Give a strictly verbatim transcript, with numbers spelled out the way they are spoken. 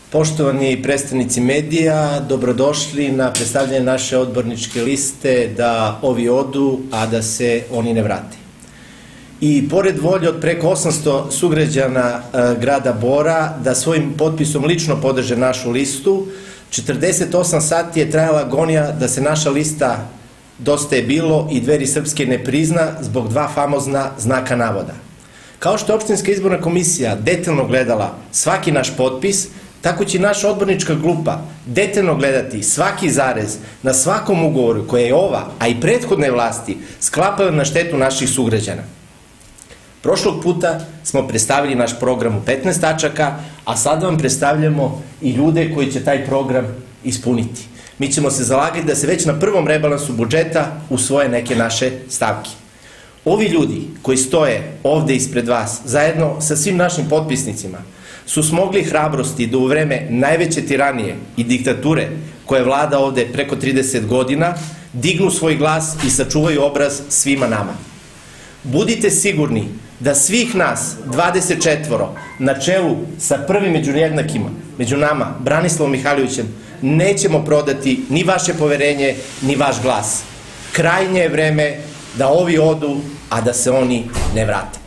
Poštovani predstavnici medija, dobrodošli na predstavljanje naše odborničke liste da ovi odu, a da se oni ne vrate. I pored volje od preko osamsto sugrađana grada Bora da svojim potpisom lično podrže našu listu, četrdeset osam sati je trajala agonija da se naša lista Dosta je bilo i Dveri srpske ne prizna zbog dva famozna znaka navoda. Kao što je Opštinska izborna komisija detaljno gledala svaki naš potpis, tako će naša odbornička grupa detaljno gledati svaki zarez na svakom ugovoru koje je ova, a i prethodne vlasti sklapale na štetu naših sugrađana. Prošlog puta smo predstavili naš program u petnaest tačaka, a sada vam predstavljamo i ljude koji će taj program ispuniti. Mi ćemo se zalagati da se već na prvom rebalansu budžeta usvoje neke naše stavke. Ovi ljudi koji stoje ovde ispred vas, zajedno sa svim našim potpisnicima, su smogli hrabrosti da u vreme najveće tiranije i diktature koja vlada ovde preko trideset godina, dignu svoj glas i sačuvaju obraz svima nama. Budite sigurni da svih nas dvadeset četvoro na čelu sa prvim među jednakima, među nama, Branislavom Mihajlovićem, nećemo prodati ni vaše poverenje, ni vaš glas. Krajnje je vreme da ovi odu, a da se oni ne vrate.